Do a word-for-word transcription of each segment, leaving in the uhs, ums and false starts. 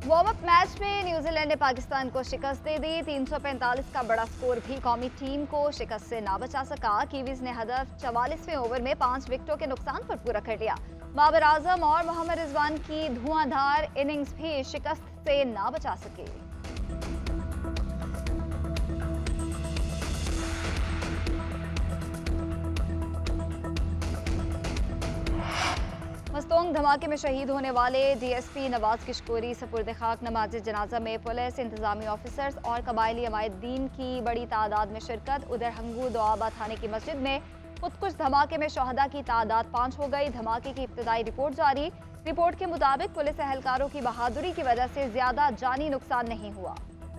Warm up match में New Zealand ने पाकिस्तान को शिकस्त दे दी। तीन सौ पैंतालीस का बड़ा स्कोर भी कौमी टीम को शिकस्त से ना बचा सका। कीवीज ने हदफ चवालीसवें ओवर में पांच विकेटों के नुकसान पर पूरा कर लिया। बाबर आजम और मोहम्मद रिजवान की धुआंधार इनिंग्स भी शिकस्त से ना बचा सके। मस्तोंग धमाके में शहीद होने वाले डीएसपी नवाज किशकोरी सपुर्द खाक। नमाज जनाजा में पुलिस, इंतजामी ऑफिसर्स और कबायली अमायदीन की बड़ी तादाद में शिरकत। उधर हंगू दोआबा थाने की मस्जिद में खुद कुछ धमाके में शहदा की तादाद पाँच हो गई। धमाके की इब्तदाई रिपोर्ट जारी। रिपोर्ट के मुताबिक पुलिस एहलकारों की बहादुरी की वजह से ज्यादा जानी नुकसान नहीं हुआ।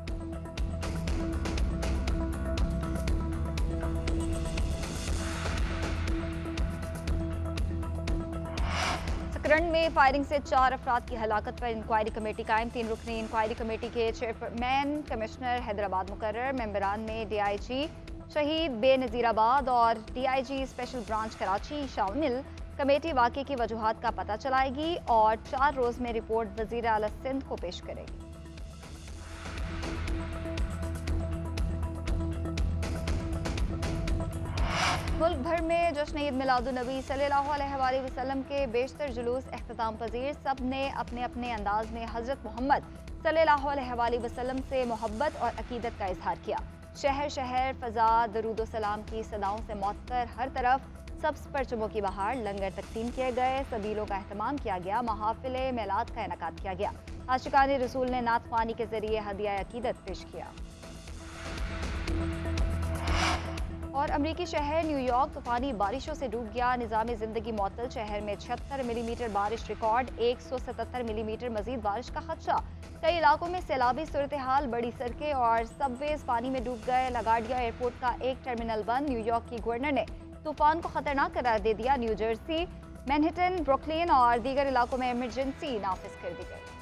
सकरंड में फायरिंग से चार अफराद की हलाकत पर इंक्वायरी कमेटी कायम। तीन रुकनी इंक्वायरी कमेटी के चेयरमैन कमिश्नर हैदराबाद मुकर्रर। मेंबरान में डीआईजी शहीद बेनजीराबाद और डीआईजी स्पेशल ब्रांच कराची शामिल। कमेटी वाक़े की वजूहात का पता चलाएगी और चार रोज में रिपोर्ट वज़ीर आला सिंध को पेश करेगी। मुल्क भर में जश्न ईद मिलादुन्नबी सल्लल्लाहु अलैहि वसल्लम के बेशतर जुलूस अख्ताम पजीर। सब ने अपने अपने अंदाज में हजरत मोहम्मद सल्लल्लाहु अलैहि वसल्लम से मोहब्बत और अकीदत का इजहार किया। शहर शहर फजा दरूद सलाम की सदाओं से मौतर हर तरफ सब्ज परचमों की बहार। लंगर तकसीम किए गए, सबीलों का एहतमाम किया गया। महाफिल मेलाद का इनेकाद किया गया। आशिकान रसूल ने नात ख्वानी के जरिए हदिया अकीदत पेश किया। और अमरीकी शहर न्यूयॉर्क तूफानी बारिशों से डूब गया। निज़ामी जिंदगी मुअत्तल। शहर में छिहत्तर मिलीमीटर बारिश रिकॉर्ड। एक सौ सतहत्तर मिलीमीटर मजीद बारिश का खदशा। कई इलाकों में सैलाबी सूरत हाल। बड़ी सड़कें और सबवेज पानी में डूब गए। लगार्डिया एयरपोर्ट का एक टर्मिनल बंद। न्यूयॉर्क की गवर्नर ने तूफान को खतरनाक करार दे दिया। न्यू जर्सी, मैनहट्टन, ब्रुकलिन और दीगर इलाकों में इमरजेंसी नाफिज कर दी गई।